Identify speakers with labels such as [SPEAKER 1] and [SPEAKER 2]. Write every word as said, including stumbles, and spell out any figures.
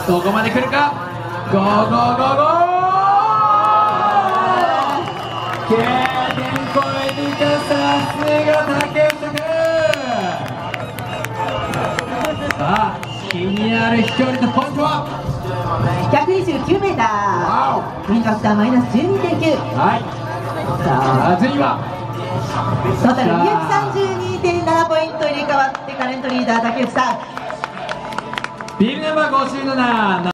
[SPEAKER 1] どこまで来るか。ゴーゴーゴーゴー。K 点超えていた。さすが竹内君。さあ気になる飛距離とポイントは
[SPEAKER 2] ひゃくにじゅうきゅうメーター。ウィンドファクターマイナス じゅうにてんきゅう。
[SPEAKER 1] はい。さあ次は
[SPEAKER 2] トータルにひゃくさんじゅうにてんななポイント入れ替わってカレントリーダー竹内さん。
[SPEAKER 1] ビルナンバーごじゅうなな。